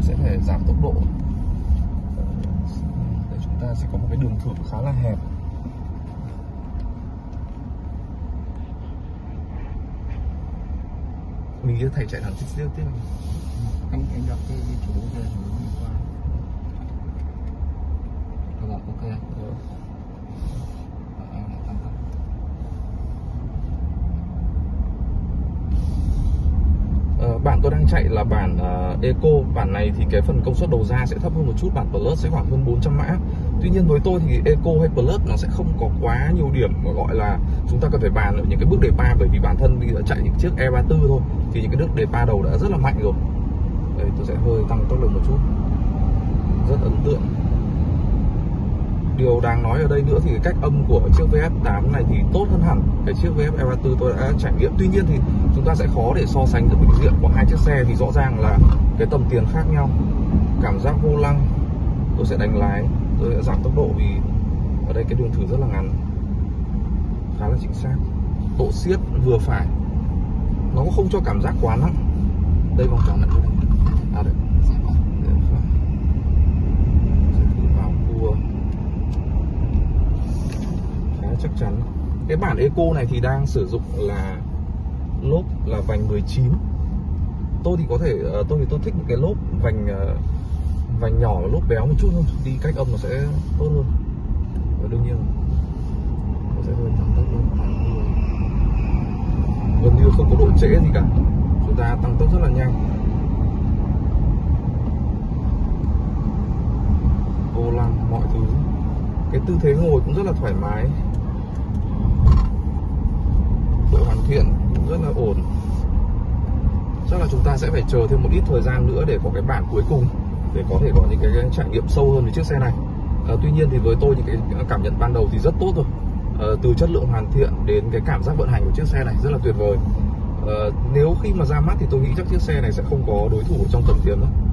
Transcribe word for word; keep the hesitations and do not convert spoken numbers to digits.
sẽ phải giảm tốc độ. Để chúng ta sẽ có một cái đường thử khá là hẹp. Mình sẽ thầy chạy thẳng tiếp tiếp tiếp. Anh anh đọc cái chủ kia chủ đi qua. Các bạn ok. Ừ. Ờ, bản tôi đang chạy là bản uh, Eco. Bản này thì cái phần công suất đầu ra sẽ thấp hơn một chút, bản Plus sẽ khoảng hơn bốn trăm mã. Tuy nhiên với tôi thì Eco hay Plus nó sẽ không có quá nhiều điểm mà gọi là chúng ta cần phải bàn ở những cái bước đề pa, bởi vì bản thân bây giờ chạy những chiếc E ba mươi tư thôi thì những cái bước đề pa đầu đã rất là mạnh rồi. Đây, tôi sẽ hơi tăng tốc lực một chút. Rất ấn tượng. Điều đáng nói ở đây nữa thì cái cách âm của chiếc vê ép tám này thì tốt hơn hẳn cái chiếc vê ép E ba mươi tư tôi đã trải nghiệm. Tuy nhiên thì chúng ta sẽ khó để so sánh được bình diện của hai chiếc xe vì rõ ràng là cái tầm tiền khác nhau. Cảm giác vô lăng, tôi sẽ đánh lái, tôi sẽ giảm tốc độ vì ở đây cái đường thử rất là ngắn, khá là chính xác. Độ siết vừa phải, nó cũng không cho cảm giác quá nặng. Đây vòng tròn này đây. À đây. Chắc chắn. Cái bản Eco này thì đang sử dụng là lốp là vành mười chín. Tôi thì có thể tôi thì tôi thích một cái lốp vành vành nhỏ và lốp béo một chút thôi, đi cách âm nó sẽ tốt hơn. Và đương nhiên nó sẽ hơi tăng tốc hơn. Gần như không có độ trễ gì cả, chúng ta tăng tốc rất là nhanh. Vô lăng mọi thứ, cái tư thế ngồi cũng rất là thoải mái. Độ hoàn thiện cũng rất là ổn. Chắc là chúng ta sẽ phải chờ thêm một ít thời gian nữa để có cái bản cuối cùng, để có thể có những cái, cái trải nghiệm sâu hơn với chiếc xe này. à, Tuy nhiên thì với tôi những cái cảm nhận ban đầu thì rất tốt rồi. à, Từ chất lượng hoàn thiện đến cái cảm giác vận hành của chiếc xe này rất là tuyệt vời. à, Nếu khi mà ra mắt thì tôi nghĩ chắc chiếc xe này sẽ không có đối thủ trong tầm tiền đâu.